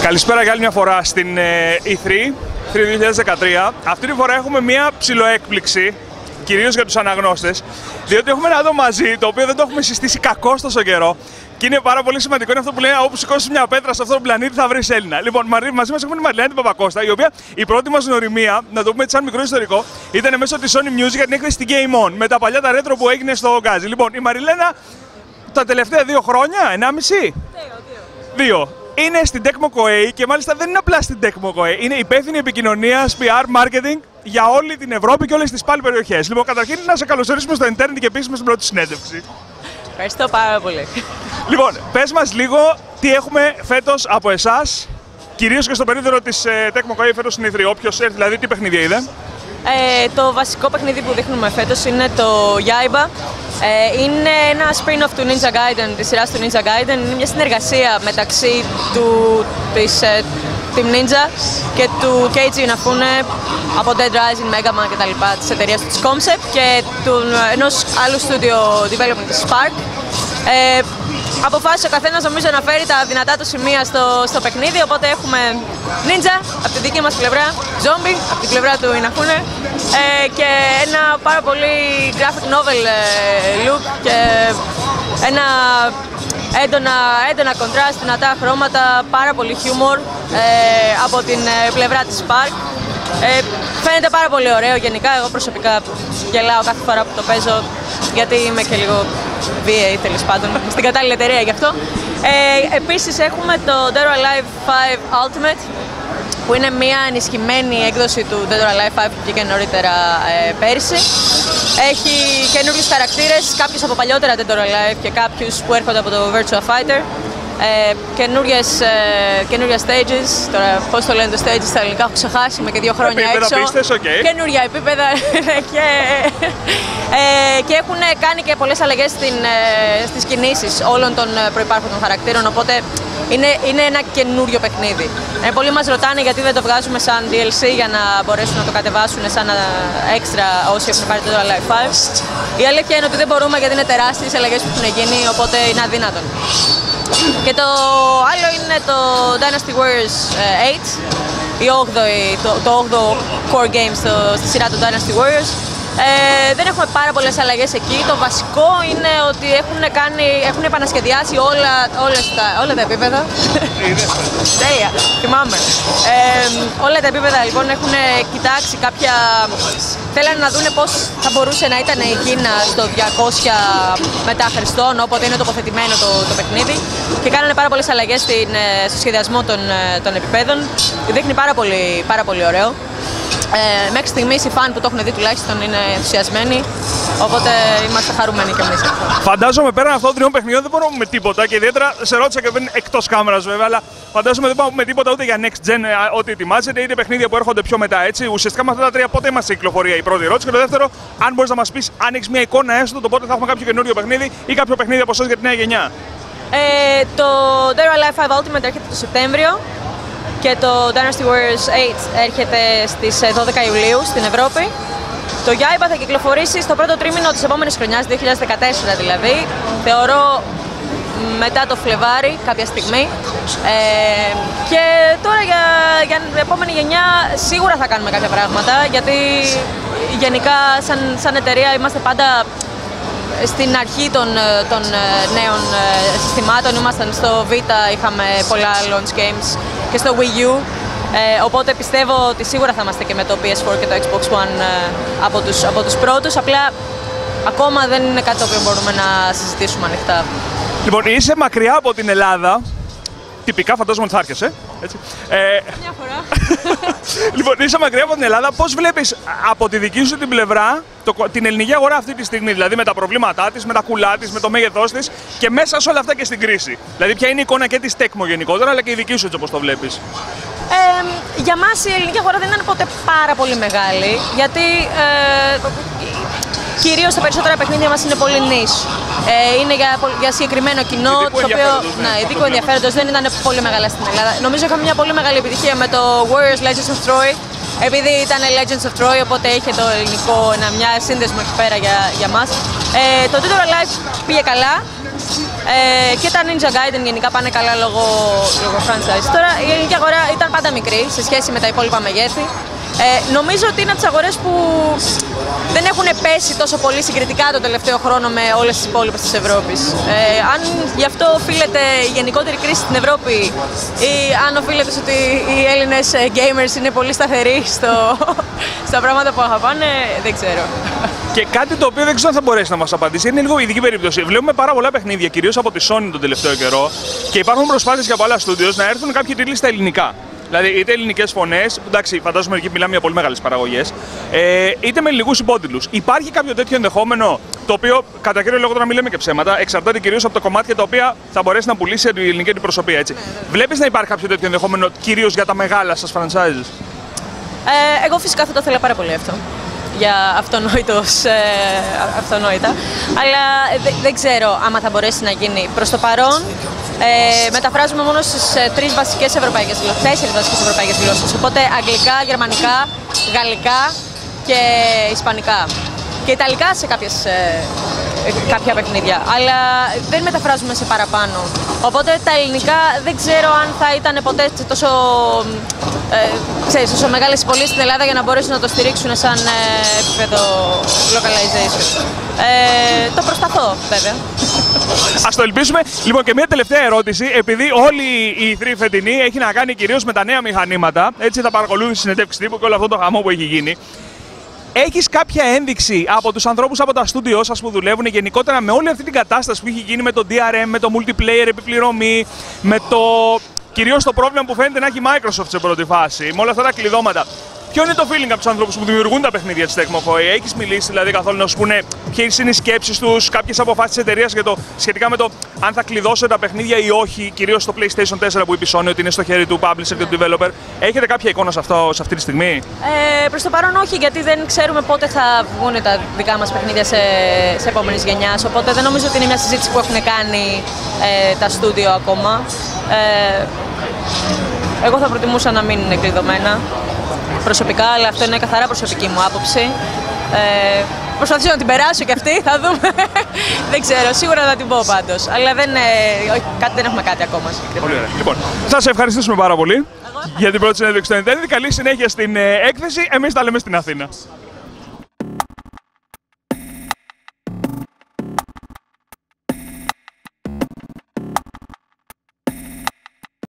Καλησπέρα για άλλη μια φορά στην E3 2013. Αυτή τη φορά έχουμε μια ψιλοέκπληξη, κυρίως για τους αναγνώστες, διότι έχουμε ένα άτομο μαζί, το οποίο δεν το έχουμε συστήσει κακώς τόσο καιρό. Και είναι πάρα πολύ σημαντικό, είναι αυτό που λένε: όπου σηκώσεις μια πέτρα σε αυτόν τον πλανήτη θα βρεις Έλληνα. Λοιπόν, μαζί μας έχουμε τη Μαριλένα την Παπακώστα, η οποία η πρώτη μας γνωριμία, να το πούμε έτσι σαν μικρό ιστορικό, ήταν μέσω της Sony Music για την έκθεση στην Game On, με τα παλιά τα retro που έγινε στο Γκάζι. Λοιπόν, η Μαριλένα τα τελευταία 2 χρόνια, 1,5? 2. Είναι στην Tecmo Koei και μάλιστα δεν είναι απλά στην Tecmo Koei. Είναι υπεύθυνη επικοινωνίας, PR, marketing για όλη την Ευρώπη και όλες τις πάλι περιοχές. Λοιπόν, καταρχήν να σε καλωσορίσουμε στο Internet και επίσης στην πρώτη συνέντευξη. Ευχαριστώ πάρα πολύ. Λοιπόν, πες μας λίγο τι έχουμε φέτος από εσάς, κυρίως και στο περίπτερο της Tecmo Koei φέτος στην E3. Όποιος έρθει, δηλαδή, τι παιχνίδια είδε? Το βασικό παιχνίδι που δείχνουμε φέτος είναι το Yaiba. Είναι ένα spin-off του Ninja Gaiden, της σειράς του Ninja Gaiden. Είναι μια συνεργασία μεταξύ της Team Ninja και του Keiji Inafune από Dead Rising, Mega Man κτλ. Της εταιρείας του, της Concept και ενός άλλου studio development της Spark. Αποφάσισε ο καθένας, νομίζω, να φέρει τα δυνατά του σημεία στο παιχνίδι, οπότε έχουμε Ninja από τη δική μας πλευρά, Zombie από την πλευρά του Inafune και ένα πάρα πολύ graphic novel look και ένα έντονα contrast, δυνατά χρώματα, πάρα πολύ humor από την πλευρά της Spark. Φαίνεται πάρα πολύ ωραίο γενικά, εγώ προσωπικά γελάω κάθε φορά που το παίζω, γιατί είμαι και λίγο VA, τέλος πάντων, στην κατάλληλη εταιρεία γι' αυτό. Επίσης έχουμε το Dead or Alive 5 Ultimate, που είναι μια ενισχυμένη έκδοση του Dead or Alive 5 που βγήκε νωρίτερα πέρυσι. Έχει καινούριους χαρακτήρες, κάποιους από παλιότερα Dead or Alive και κάποιους που έρχονται από το Virtua Fighter. Καινούργια stages, τώρα πώς το λένε το stages στα ελληνικά έχω ξεχάσει, είμαι και 2 χρόνια έξω. Okay. Καινούργια επίπεδα και έχουν κάνει και πολλές αλλαγές στις κινήσεις όλων των προϋπάρχοντων χαρακτήρων, οπότε είναι ένα καινούριο παιχνίδι. Πολλοί μας ρωτάνε γιατί δεν το βγάζουμε σαν DLC για να μπορέσουν να το κατεβάσουν σαν έξτρα όσοι έχουν πάρει το Dead or Alive 5. Η αλήθεια είναι ότι δεν μπορούμε γιατί είναι τεράστιες αλλαγές που έχουν γίνει, οπότε είναι αδύνατον. Και το άλλο είναι το Dynasty Warriors 8, το 8ο core game στη σειρά του Dynasty Warriors. Δεν έχουμε πάρα πολλές αλλαγές εκεί. Το βασικό είναι ότι έχουν επανασχεδιάσει όλα τα επίπεδα. Τέλεια, θυμάμαι. Όλα τα επίπεδα λοιπόν έχουν κοιτάξει κάποια... Θέλανε να δούνε πώς θα μπορούσε να ήταν η Κίνα στο 200 μετά Χριστόν, όποτε είναι τοποθετημένο το παιχνίδι. Και κάνανε πάρα πολλές αλλαγές στο σχεδιασμό των επιπέδων. Δείχνει πάρα πολύ ωραίο. Μέχρι στιγμής οι φαν που το έχουν δει τουλάχιστον είναι ενθουσιασμένοι, οπότε είμαστε χαρούμενοι κι εμείς. Φαντάζομαι πέραν αυτών των 3 παιχνιδιών δεν μπορούμε να πούμε τίποτα και ιδιαίτερα σε ρώτησα και δεν είναι εκτός κάμερας βέβαια, αλλά φαντάζομαι δεν μπορούμε να πούμε τίποτα ούτε για next gen ό,τι ετοιμάζεται, είτε παιχνίδια που έρχονται πιο μετά έτσι. Ουσιαστικά με αυτά τα 3 πότε είμαστε σε κυκλοφορία, η πρώτη ερώτηση. Και το δεύτερο, αν μπορείς να μας πεις, αν έχεις μια εικόνα έστω το πότε θα έχουμε κάποιο καινούριο παιχνίδι ή κάποιο παιχνίδι από εσάς για τη νέα γενιά. Το Dead or Alive 5 Ultimate έρχεται το Σεπτέμβριο. Και το Dynasty Warriors 8 έρχεται στις 12 Ιουλίου στην Ευρώπη. Το Yaiba θα κυκλοφορήσει στο πρώτο τρίμηνο της επόμενης χρονιάς, 2014 δηλαδή. Θεωρώ μετά το Φλεβάρι κάποια στιγμή. Και τώρα για την επόμενη γενιά σίγουρα θα κάνουμε κάποια πράγματα, γιατί γενικά σαν εταιρεία είμαστε πάντα στην αρχή των νέων συστημάτων. Ήμασταν στο Vita, είχαμε πολλά launch games και στο Wii U, οπότε πιστεύω ότι σίγουρα θα είμαστε και με το PS4 και το Xbox One από τους πρώτους, απλά ακόμα δεν είναι κάτι το οποίο μπορούμε να συζητήσουμε ανοιχτά. Λοιπόν, είσαι μακριά από την Ελλάδα, τυπικά φαντάζομαι ότι θα έρχεσαι, έτσι. Μια φορά. Λοιπόν, είσαι μακριά από την Ελλάδα, πώς βλέπεις από τη δική σου την πλευρά την ελληνική αγορά αυτή τη στιγμή, δηλαδή με τα προβλήματά της, με τα κουλά της, με το μέγεθός της και μέσα σε όλα αυτά και στην κρίση. Δηλαδή, ποια είναι η εικόνα και της Tecmo γενικότερα, αλλά και η δική σου έτσι όπως το βλέπεις? Για μας η ελληνική αγορά δεν ήταν ποτέ πάρα πολύ μεγάλη, γιατί κυρίως τα περισσότερα παιχνίδια μας είναι πολύ niche. Είναι για συγκεκριμένο κοινό, το οποίο ειδικού ενδιαφέροντος, δεν ήταν πολύ μεγάλα στην Ελλάδα. Νομίζω είχαμε μια πολύ μεγάλη επιτυχία με το Warriors Legends of Troy, επειδή ήταν Legends of Troy, οπότε είχε το ελληνικό μια σύνδεσμο εκεί πέρα για μας. Το Dead or Alive πήγε καλά. Και τα Ninja Gaiden γενικά πάνε καλά λόγω franchise. Τώρα η ελληνική αγορά ήταν πάντα μικρή σε σχέση με τα υπόλοιπα μεγέθη. Νομίζω ότι είναι από τις αγορές που δεν έχουν πέσει τόσο πολύ συγκριτικά το τελευταίο χρόνο με όλες τις υπόλοιπες της Ευρώπης. Αν γι' αυτό οφείλεται η γενικότερη κρίση στην Ευρώπη ή αν οφείλεται ότι οι Έλληνες gamers είναι πολύ σταθεροί στα πράγματα που αγαπάνε, δεν ξέρω. Και κάτι το οποίο δεν ξέρω αν θα μπορέσει να μας απαντήσει, είναι λίγο ειδική περίπτωση. Βλέπουμε πάρα πολλά παιχνίδια, κυρίως από τη Sony τον τελευταίο καιρό, και υπάρχουν προσπάθειες για πολλά studios να έρθουν κάποιοι τίτλοι στα ελληνικά. Δηλαδή, είτε ελληνικές φωνές, εντάξει, φαντάζομαι εκεί μιλάμε για πολύ μεγάλες παραγωγές, είτε με ελληνικούς υπότιτλους. Υπάρχει κάποιο τέτοιο ενδεχόμενο, το οποίο κατά κύριο λόγο τώρα μην λέμε και ψέματα, εξαρτάται κυρίως από τα κομμάτια τα οποία θα μπορέσει να πουλήσει η ελληνική αντιπροσωπεία, έτσι. Βλέπεις να υπάρχει κάποιο τέτοιο ενδεχόμενο, κυρίως για τα μεγάλα σας franchises? Εγώ φυσικά θα το ήθελα πάρα πολύ αυτό. Για αυτονόητα. Αλλά δεν ξέρω άμα θα μπορέσει να γίνει. Προς το παρόν, μεταφράζουμε μόνο στις 4 βασικές ευρωπαϊκές γλώσσες. Οπότε αγγλικά, γερμανικά, γαλλικά και ισπανικά. Και ιταλικά σε κάποια παιχνίδια. Αλλά δεν μεταφράζουμε σε παραπάνω. Οπότε τα ελληνικά δεν ξέρω αν θα ήταν ποτέ τόσο μεγάλες πωλήσεις στην Ελλάδα για να μπορέσουν να το στηρίξουν σαν επίπεδο localization. Το προσπαθώ, βέβαια. Ας το ελπίσουμε. Λοιπόν, και μια τελευταία ερώτηση. Επειδή όλη η E3 φετινή έχει να κάνει κυρίως με τα νέα μηχανήματα, έτσι θα παρακολούθησε συνεντεύξεις τύπου και όλο αυτό το χαμό που έχει γίνει. Έχεις κάποια ένδειξη από τους ανθρώπους από τα στούντιό σας που δουλεύουν γενικότερα με όλη αυτή την κατάσταση που έχει γίνει με το DRM, με το multiplayer επιπληρωμή, με το κυρίως το πρόβλημα που φαίνεται να έχει Microsoft σε πρώτη φάση, με όλα αυτά τα κλειδώματα? Ποιο είναι το feeling από τους ανθρώπους που δημιουργούν τα παιχνίδια της Tecmo Koei? Έχεις μιλήσει δηλαδή καθόλου να σου πούνε ποιες είναι οι σκέψεις τους, κάποιες αποφάσεις της εταιρείας σχετικά με το αν θα κλειδώσουν τα παιχνίδια ή όχι, κυρίως στο PlayStation 4 που είπε η Sony ότι είναι στο χέρι του publisher και του developer? Έχετε κάποια εικόνα σε αυτή τη στιγμή? Προς το παρόν όχι, γιατί δεν ξέρουμε πότε θα βγουν τα δικά μας παιχνίδια σε επόμενης γενιάς, οπότε δεν νομίζω ότι είναι μια συζήτηση που έχουν κάνει τα στούντιο ακόμα. Εγώ θα προτιμούσα να μην είναι κλειδωμένα προσωπικά, αλλά αυτό είναι καθαρά προσωπική μου άποψη. Προσπαθήσω να την περάσω και αυτή, θα δούμε. Δεν ξέρω, σίγουρα θα την πω πάντως. Αλλά δεν έχουμε κάτι ακόμα. Πολύ ωραία. Λοιπόν, σας ευχαριστήσουμε πάρα πολύ για την πρώτη συνέντευξη στο Internet. Καλή συνέχεια στην έκθεση. Εμείς τα λέμε στην Αθήνα.